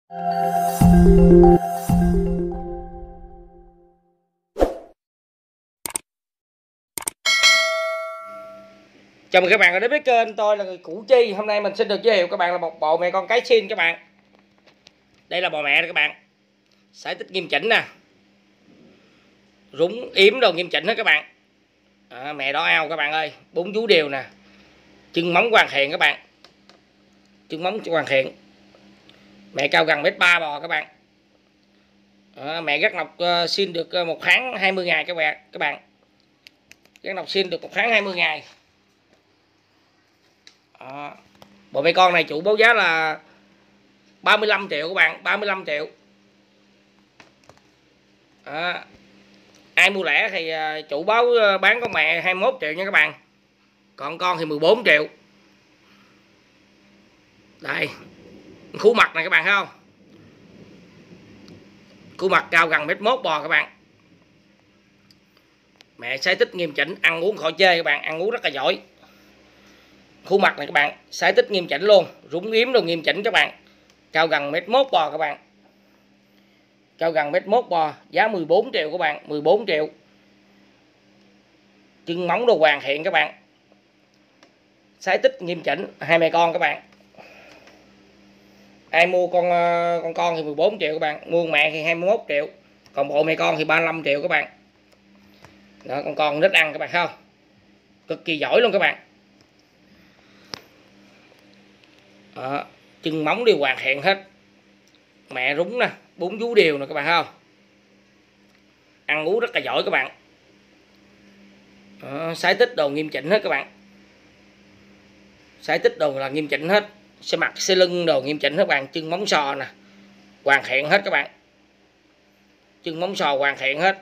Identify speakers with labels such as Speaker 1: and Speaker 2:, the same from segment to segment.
Speaker 1: Chào mừng các bạn đến với kênh tôi là người Củ Chi. Hôm nay mình xin được giới thiệu các bạn là một bộ mẹ con cái xin các bạn. Đây là bò mẹ các bạn. Sải tích nghiêm chỉnh nè. Rúng yếm đồ nghiêm chỉnh hết các bạn. Mẹ đỏ ao các bạn ơi, 4 vú đều nè. Chân móng hoàn thiện các bạn. Chân móng hoàn thiện. Mẹ cao gần 1m3 bò các bạn. Mẹ gắt nọc xin được 1 tháng 20 ngày các bạn. Gắt nọc xin được 1 tháng 20 ngày. Bộ mẹ con này chủ báo giá là 35 triệu các bạn, 35 triệu. Ai mua lẻ thì chủ báo bán con mẹ 21 triệu nha các bạn. Còn con thì 14 triệu. Đây, khuôn mặt này các bạn thấy không? Khuôn mặt cao gần 1m1 bò các bạn. Mẹ sái tích nghiêm chỉnh, ăn uống khỏi chê các bạn, ăn uống rất là giỏi. Khuôn mặt này các bạn, sái tích nghiêm chỉnh luôn, rúng yếm đồ nghiêm chỉnh các bạn. Cao gần 1m1 bò các bạn. Cao gần 1m1 bò, giá 14 triệu các bạn, 14 triệu. Chân móng đồ hoàn thiện các bạn. Sái tích nghiêm chỉnh, hai mẹ con các bạn. Ai mua con thì 14 triệu các bạn, mua mẹ thì 21 triệu. Còn bộ mẹ con thì 35 triệu các bạn. Đó, con rất ăn các bạn thấy không? Cực kỳ giỏi luôn các bạn. Chân móng đều hoàn thiện hết. Mẹ rúng nè, 4 vú đều nè các bạn thấy không? Ăn uống rất là giỏi các bạn. Sái tích đồ nghiêm chỉnh hết các bạn. Sái tích đồ là nghiêm chỉnh hết. Xe mặt xe lưng đồ nghiêm chỉnh hết các bạn. Chân móng sò nè, hoàn thiện hết các bạn. Chân móng sò hoàn thiện hết.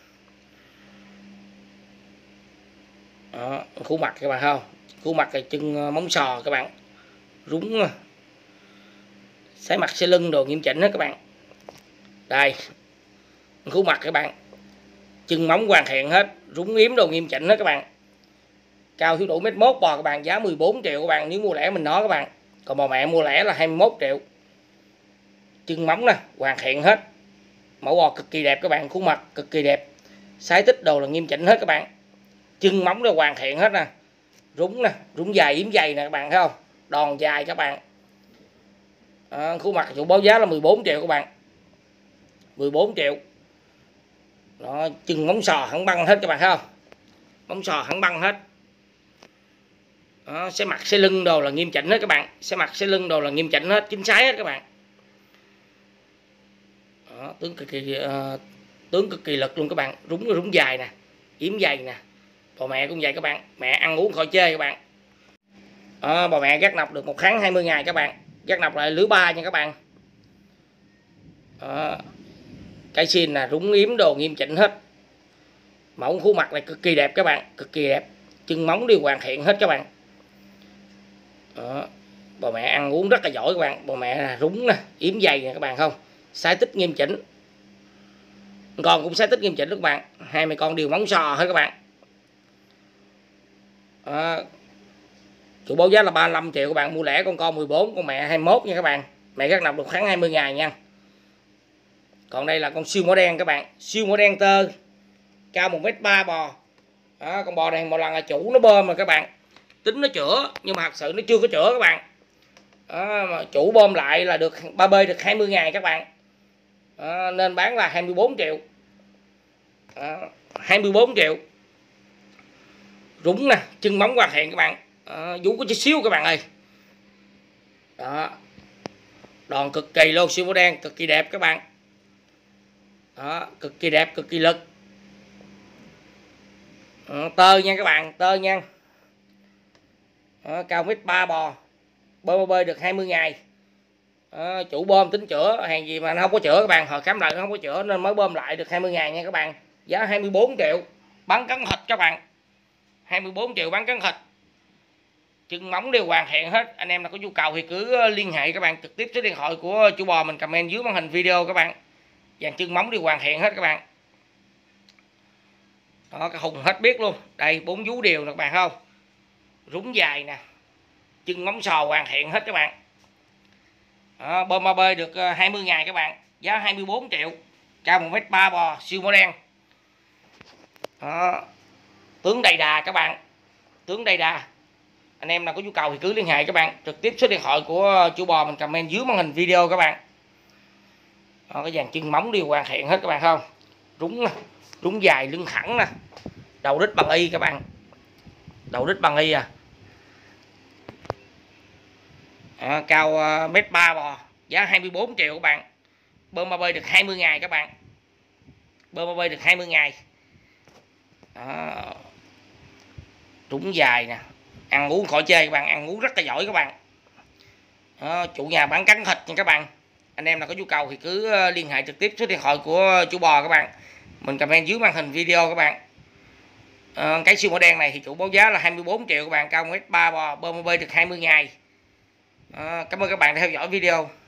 Speaker 1: Khuôn mặt các bạn thấy không? Khuôn mặt là chân móng sò các bạn. Rúng sái mặt xe lưng đồ nghiêm chỉnh hết các bạn. Đây, khuôn mặt các bạn. Chân móng hoàn thiện hết, rúng yếm đồ nghiêm chỉnh hết các bạn. Cao thiếu đủ 1m1 bò các bạn, giá 14 triệu các bạn nếu mua lẻ mình nói các bạn. Còn bò mẹ mua lẻ là 21 triệu. Chân móng nè, hoàn thiện hết. Mẫu bò cực kỳ đẹp các bạn, khuôn mặt cực kỳ đẹp. Sái tích đồ là nghiêm chỉnh hết các bạn. Chân móng đều hoàn thiện hết nè. Rúng nè, rúng dài yếm dày nè các bạn thấy không? Đòn dài các bạn. Khuôn mặt chủ báo giá là 14 triệu các bạn. 14 triệu. Đó, chân móng sò hẳn băng hết các bạn thấy không? Móng sò hẳn băng hết. Đó, xe mặt xe lưng đồ là nghiêm chỉnh hết các bạn. Xe mặt xe lưng đồ là nghiêm chỉnh hết, chính xác hết các bạn. Đó, tướng cực kỳ lực luôn các bạn. Rúng dài nè, yếm dày nè. Bò mẹ cũng vậy các bạn. Mẹ ăn uống khỏi chê các bạn. Bò mẹ gắt nọc được 1 tháng 20 ngày các bạn. Gắt nọc lại lứa 3 nha các bạn. Cái xin là rúng yếm đồ nghiêm chỉnh hết. Mẫu khuôn mặt này cực kỳ đẹp các bạn, cực kỳ đẹp. Chân móng đều hoàn thiện hết các bạn. Bò mẹ ăn uống rất là giỏi các bạn. Bò mẹ là rúng nè, yếm dày nè các bạn không? Sái tích nghiêm chỉnh. Con cũng sái tích nghiêm chỉnh các bạn. Hai mẹ con đều móng sò hết các bạn. Chủ báo giá là 35 triệu các bạn, mua lẻ con 14, con mẹ 21 nha các bạn. Mẹ gắt nọc được tháng 20 ngày nha. Còn đây là con siêu mỏ đen các bạn, siêu mỏ đen tơ, cao 1m3 bò. Con bò này một lần là chủ nó bơm rồi các bạn. Tính nó chữa nhưng mà thật sự nó chưa có chữa các bạn. Mà chủ bơm lại là được ba bê được 20 ngày các bạn. Nên bán là 24 triệu. 24 triệu. Rúng nè, chân móng hoàn thiện các bạn. Vú có chút xíu các bạn ơi. Đó. Đòn cực kỳ luôn, siêu mỏ đen cực kỳ đẹp các bạn. Đó, cực kỳ đẹp, cực kỳ lực. Tơ nha các bạn, tơ nha. Cao 1m3 bò. Bơm bơi được 20 ngày. Chủ bơm tính chữa, hàng gì mà nó không có chữa các bạn. Hồi khám lại nó không có chữa nên mới bơm lại được 20 ngày nha các bạn. Giá 24 triệu. Bán cắn thịt các bạn. 24 triệu bán cắn thịt. Chân móng đều hoàn thiện hết. Anh em nào có nhu cầu thì cứ liên hệ các bạn trực tiếp số điện thoại của chủ bò mình comment dưới màn hình video các bạn. Dàn chân móng đều hoàn thiện hết các bạn. Đó, cái hùng hết biết luôn. Đây 4 vú đều nè các bạn không? Rúng dài nè. Chân móng sò hoàn thiện hết các bạn. Đó, bơm ba bê được 20 ngày các bạn, giá 24 triệu, cao 1m3 bò, siêu mỡ đen. Đó, tướng đầy đà các bạn, tướng đầy đà. Anh em nào có nhu cầu thì cứ liên hệ các bạn, trực tiếp số điện thoại của chủ bò mình comment dưới màn hình video các bạn. Đó, cái dàn chân móng đều hoàn thiện hết các bạn không? Rúng dài, lưng thẳng nè, đầu đít bằng y các bạn, đầu đít bằng y à. Đó, cao 1m3 bò, giá 24 triệu các bạn, bơm ba bê được 20 ngày các bạn, bơm ba bê được 20 ngày. Đó, rúng dài nè, ăn uống khỏi chơi các bạn, ăn uống rất là giỏi các bạn. Đó, chủ nhà bán cắn thịt nha các bạn. Anh em nào có nhu cầu thì cứ liên hệ trực tiếp số điện thoại của chủ bò các bạn, mình comment dưới màn hình video các bạn. Cái siêu mỡ đen này thì chủ báo giá là 24 triệu các bạn, cao 1m3 bò, bơm ba bê được 20 ngày. Cảm ơn các bạn đã theo dõi video.